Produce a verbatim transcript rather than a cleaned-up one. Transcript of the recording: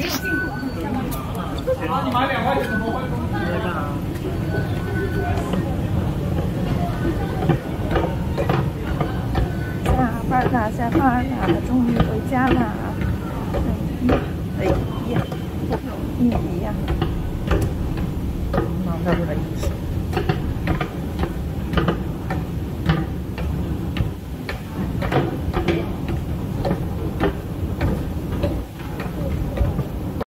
啊，你买两块钱怎么会？ 下班了，下班了，终于回家了。哎呀，哎呀，不容易呀。忙到了一天。